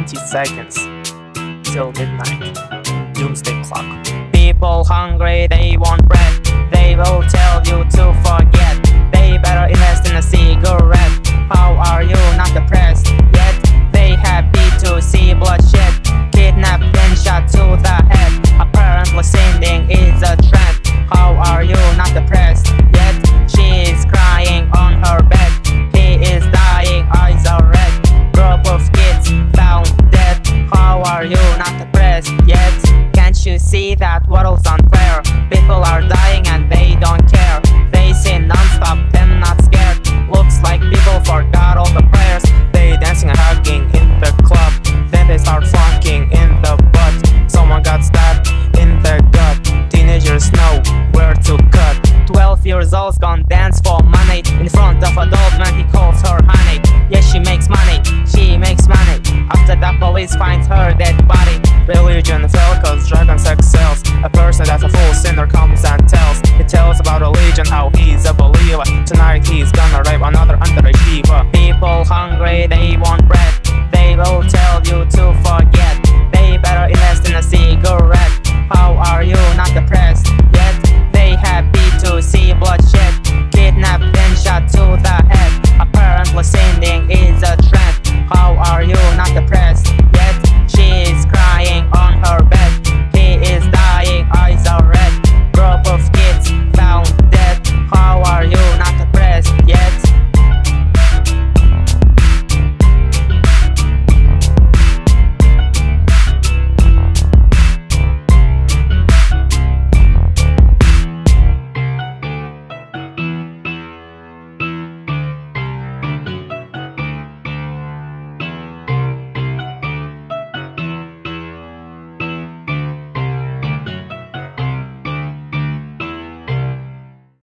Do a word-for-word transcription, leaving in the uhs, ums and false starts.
twenty seconds till midnight. Doomsday clock. People hungry, they want bread. They will tell you to forget. They better invest in a cigarette. How are you not depressed yet? They happy to see bloodshed. Kidnapped and shot to the head. Apparently sending is a trend. How are you not depressed yet? She is crying on her bed. He is dying, eyes are red. Group of kids found dead. How are you not depressed yet? Can't you see that world's unfair? People are dying and they don't care. They say non-stop, them not scared. Looks like people forgot all the prayers. They dancing and hugging in the club. Then they start flunking in the butt. Someone got stabbed in the gut. Teenagers know where to cut. Twelve years old's gone dance for money. In front of adult man he calls her honey. Yeah, she makes money, she makes money. After the police finds her dead body. Religion fell cause drug and sex sells. A person that's a full sinner comes and tells. He tells about religion, how he's a believer. Tonight he's gonna rape another underachiever. People hungry, they want bread. They will tell you to forget.